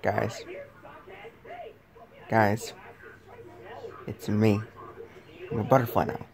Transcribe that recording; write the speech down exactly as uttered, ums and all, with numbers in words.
Guys, guys, it's me. I'm a butterfly now.